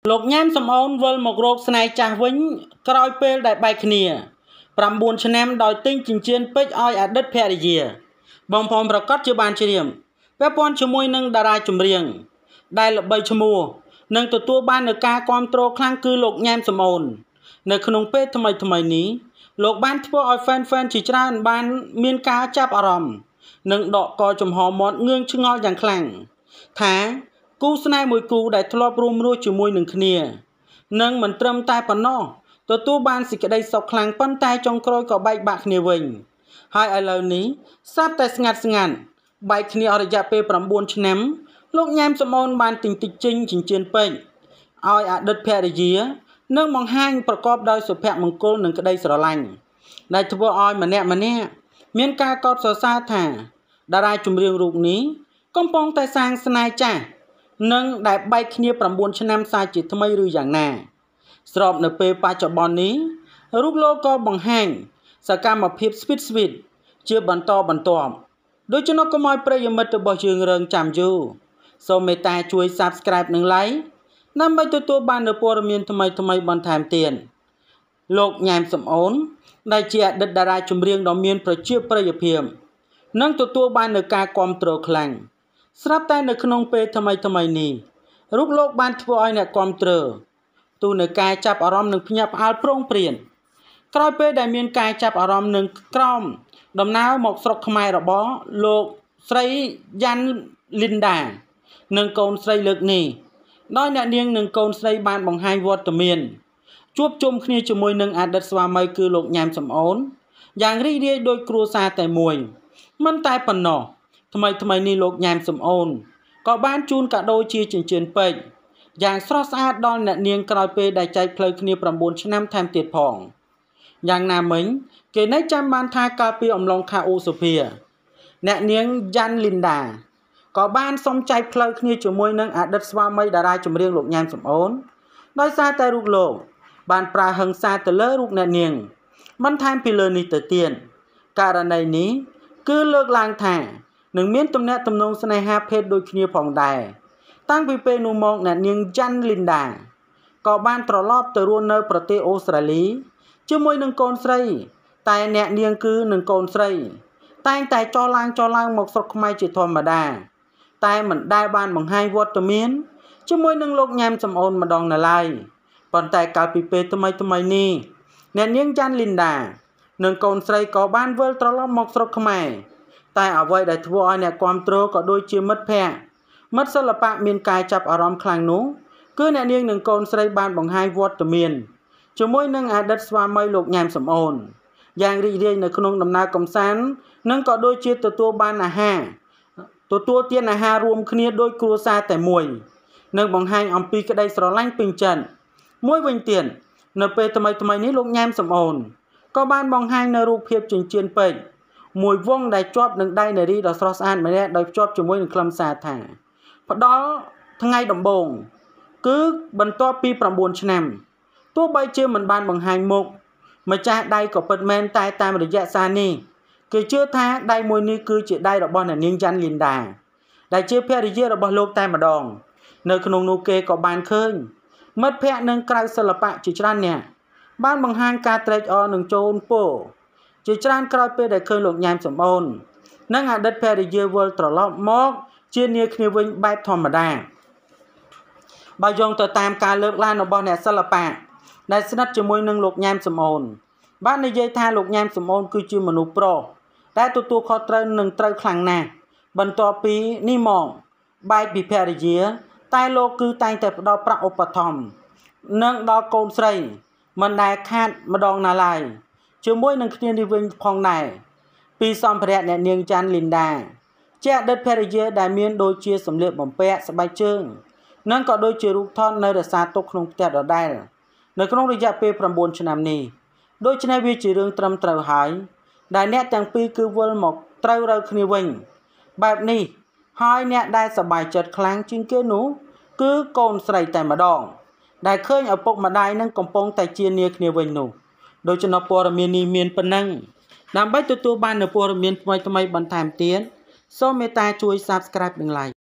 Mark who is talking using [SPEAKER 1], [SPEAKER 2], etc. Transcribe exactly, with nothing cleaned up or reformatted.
[SPEAKER 1] លោកញ៉ាំសំអូនវិលមករកស្នេហ៍ចាស់វិញក្រោយពេលដែលបែកគ្នាប្រាំបួនឆ្នាំដោយទិញចិញ្ចៀនពេជ្រឲ្យអតីតភរិយាបងប្អូនប្រកាសជាបានជ្រាបពាក់ព័ន្ធជាមួយនឹងតារាចម្រៀងដែលល្បីឈ្មោះនិងទទួលបាននូវការគាំទ្រខ្លាំងគឺលោកញ៉ាំសំអូននៅក្នុងពេលថ្មីថ្មីនេះលោកបានធ្វើឲ្យ fan fan ជាច្រើនបានមានការចាប់អារម្មណ៍និងដកកចំហមាត់ងឿងឆ្ងល់យ៉ាងខ្លាំងថាគូស្នេហ៍មួយគូដែលធ្លាប់រួមរស់ជាមួយនឹងគ្នានិងមិនត្រឹមតែប៉ុណ្ណោះទទួលបានសេចក្តីសុខខ្លាំងប៉ុន្តែចុងក្រោយក៏បែកបាក់គ្នាវិញហើយឥឡូវនេះសត្វតែស្ងាត់ស្ងាត់បែកគ្នាអស់រយៈពេលប្រាំបួនឆ្នាំលោកញ៉ាំសំអូនបានទិញតិចចិញ្ចិញ្ចៀនពេជ្រឲ្យអតីតភរិយានិងបង្ហាញប្រកបដោយសុភមង្គលនិងក្តីស្រឡាញ់ដែលធ្វើឲ្យម្នាក់ម្នាក់មានការកោតសរសើរថាតារាចម្រៀងរូបនេះកំពុងតែសាងស្នេហ៍ចាស់និងដែលបែកគ្នាប្រាំបួនឆ្នាំសាជាថ្មីឬយ៉ាងណាស្របនៅពេលបច្ចុប្បន្ននេះរូបលោកក៏បង្ហាញសកម្មភាពស្វីតស្វីតជាបន្តបន្ទាប់ដូច្នោះកុំឲ្យប្រិយមិត្តរបស់យើងរងចាំយូរសូមមេត្តាជួយ Subscribe និង Like ដើម្បីទទួលបាននូវព័ត៌មានថ្មីថ្មីបន្ថែមទៀតលោកញ៉ែមសំអូនដែលជាអតីតតារាចម្រៀងដ៏មានប្រជាប្រិយភាពនិងទទួលបាននូវការគាំទ្រខ្លាំងស្រាប់តែនៅក្នុងពេលថ្មីថ្មីនេះរូបលោកបានធ្វើឲ្យអ្នកគាំទ្រទូនៅការចាប់អារម្មណ៍និងភ្ញាក់ផ្អើលប្រងព្រានក្រោយពេលដែលមានការចាប់អារម្មណ៍នឹងក្រោមដំណើរមកស្រុកខ្មែររបស់លោកស្រីយ៉ាន់លីនដានិងកូនស្រីលើកនេះដោយអ្នកនាងនិងកូនស្រីបានបង្ហាញវត្តមានជួបជុំគ្នាជាមួយនឹងអតីតស្វាមីគឺលោកញ៉ាំសំអូនយ៉ាងរីករាយដោយគ្រួសារតែមួយមិនតែប៉ុណ្ណោះថ្មីថ្មីនេះលោកញ៉ាំសំអូនក៏បានជូនកាដូជាចិញ្ចៀនពេជ្រយ៉ាងស្រស់ស្អាតដល់អ្នកនាងក្រោយពេលដែលចែកផ្លូវគ្នាប្រាំបួនឆ្នាំថែមទៀតផងយ៉ាងណាមិញគេនៅចាំបានថាកាលពីអំឡុងខែឧសភាអ្នកនាងយ៉ាន់លីនដាក៏បានសុំចែកផ្លូវគ្នាជាមួយនឹងអតីតស្វាមីតារាចម្រៀងលោកញ៉ាំសំអូនដោយសារតែរូបលោកបានប្រើហិង្សាទៅលើរូបអ្នកនាងបន្ថែមពីលើនេះទៅទៀតករណីនេះគឺលើកឡើងថានឹងមានទំនាក់ទំនងស្នេហាភេទដូចគ្នាផងដែរតាំងពីពេលនោះមកអ្នកនាងយ៉ាន់លីនដាក៏បានត្រឡប់ទៅរស់នៅប្រទេសអូស្ត្រាលីជាមួយនឹងកូនស្រីតែអ្នកនាងគឺនឹងកូនស្រីតែងតែចោះឡើងចោះឡើងមកស្រុកខ្មែរជាធម្មតាតែមិនដែលបានបង្ហាញវត្តមានជាមួយនឹងលោកញ៉ាំសំអូនម្ដងនៅឡើយប៉ុន្តែកាលពីពេលថ្មីថ្មីនេះអ្នកនាងយ៉ាន់លីនដានិងកូនស្រីក៏បានវិលត្រឡប់មកស្រុកខ្មែរតែអ្វីដែលធ្វើឲ្យអ្នកគាំទ្រក៏ដូចជាមិត្តភ័ក្តិមិត្តសិល្បៈមានការចាប់អារម្មណ៍ខ្លាំងនោះគឺអ្នកនាងនិងកូនស្រីបានបង្ហាញវត្តមានជាមួយនឹងអតីតស្វាមីលោកញ៉ាំសំអូនយ៉ាងរីករាយនៅក្នុងដំណើរកម្សាន្តនិងក៏ដូចជាទទួលបានអាហារទទួលទានអាហាររួមគ្នាដោយគ្រួសារតែមួយនិងបង្ហាញអំពីក្តីស្រឡាញ់ពេញចិត្តមួយវិញទៀតនៅពេលថ្មីថ្មីនេះលោកញ៉ាំសំអូនក៏បានបង្ហាញនៅរូបភាពចិញ្ចៀនពេជ្រមួយវងដែលជាប់នឹងដៃនារីដ៏ស្រស់ស្អាតម្នាក់ដោយភ្ជាប់ជាមួយនឹងខ្លឹមសារថាផ្ដល់ថ្ងៃដំបូងគឺបន្ទាប់ពីប្រាំបួនឆ្នាំទោះបីជាមិនបានបង្ហាញមុខម្ចាស់ដៃក៏ពិតមែនតែតាមរយៈសារនេះគេជឿថាដៃមួយនេះគឺជាដៃរបស់អ្នកនាងយ៉ាន់លីនដាដែលជាភរិយារបស់លោកតែម្ដងនៅក្នុងនោះគេក៏បានឃើញមិត្តភ័ក្តិនិងក្រៅសិល្បៈជាច្រើនអ្នកបានបង្ហាញការត្រេកអរនឹងចូលពោជាច្រើនក្រោយពេលដែលឃើញលោកញ៉ាំសំអូននិងអតីតភរិយាវិលត្រឡប់មកជានាគ្នាវិញបែបធម្មតាបើយោងទៅតាមការលើកឡើងរបស់អ្នកសិល្បៈដែលស្និទ្ធជាមួយនឹងលោកញ៉ាំសំអូនបាននិយាយថាលោកញ៉ាំសំអូនគឺជាមនុស្សប្រុសដែលទទួលខុសត្រូវនិងត្រូវខ្លាំងណាស់បន្ទាប់ពីនេះមកបែកពីភរិយាតែលោកគឺតែងតែផ្ដល់ប្រាក់ឧបត្ថម្ភនិងដល់កូនស្រីមិនដែលខាតម្ដងណាឡើយជាមួយនឹងគ្នានេះវិញផងដែរពីសម្ភារៈអ្នកនាងយ៉ាន់លីនដាជាអតីតភរិយាដែលមានដូចជាសម្លៀកបំពាក់ស្បែកជើងនិងក៏ដូចជារូបថតនៅរក្សាទុកក្នុងផ្ទះដដែលនៅក្នុងរយៈពេលប្រាំបួនឆ្នាំនេះដូច្នេះវាជារឿងត្រឹមត្រូវហើយដែលអ្នកទាំងពីរគឺវិលមកត្រូវរើគ្នាវិញបែបនេះហើយអ្នកដែលសប្បាយចិត្តខ្លាំងជាងគេនោះគឺកូនស្រីតែម្ដងដែលឃើញឪពុកម្ដាយនឹងកំពុងតែជានាគ្នាវិញនោះដូច្នោះព័ត៌មាននេះមានប៉ុណ្ណឹងដើម្បីទទួលបាននូវព័ត៌មានថ្មីថ្មីបន្ថែមទៀតសូមមេត្តាជួយ Subscribe និង Like